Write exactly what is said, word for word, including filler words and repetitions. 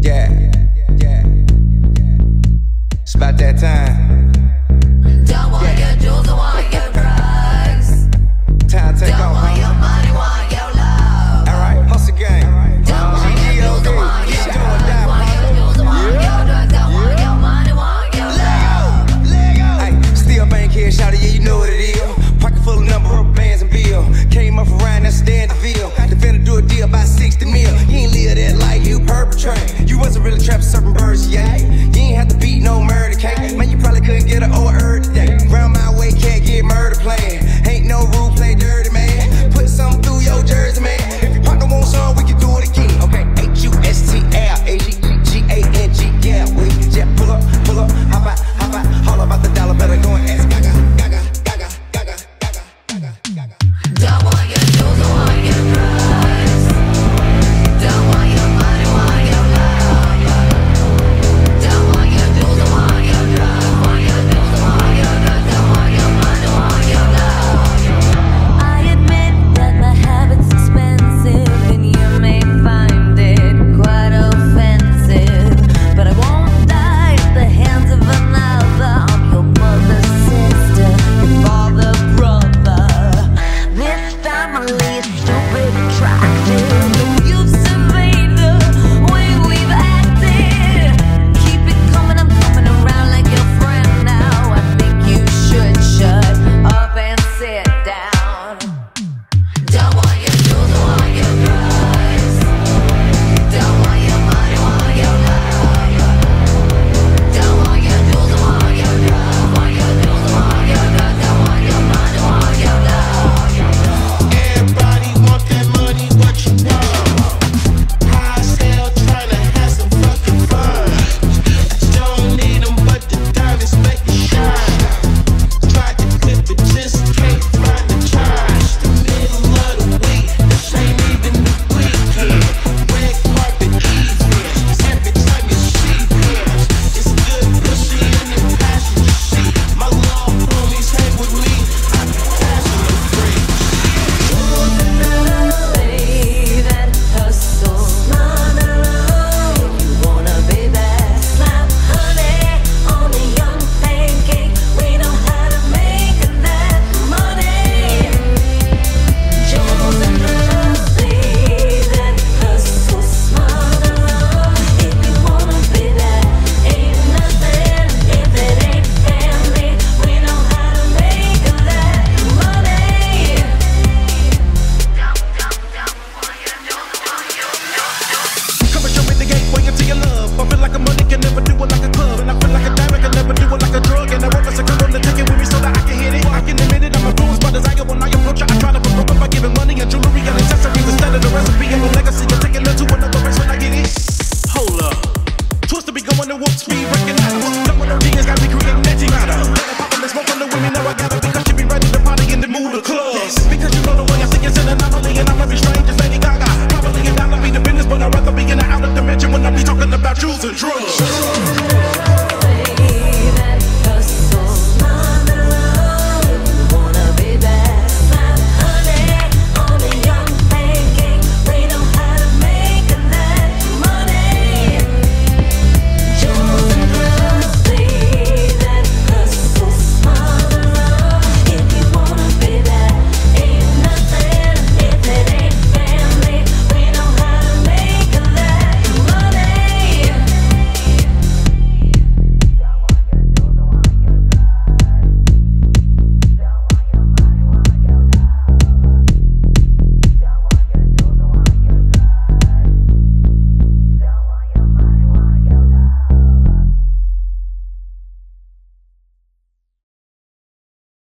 Yeah, yeah. It's about that time. Don't want yeah. your jewels, don't want your drugs. Time to take don't off, want huh? your money, want your love. Alright, hustle gang. Don't want your jewels, don't want your drugs. Want your jewels, don't want your drugs. Don't want your money, want your love. Hey, still bank here, shawty, yeah, you know what it is. Pocket full of number rubber bands and bill. Came up around that stand the bill. The finna do a deal by sixty mil. You ain't live that life, you perpetrate. You wasn't really trapping certain birds, yeah. You ain't have to beat no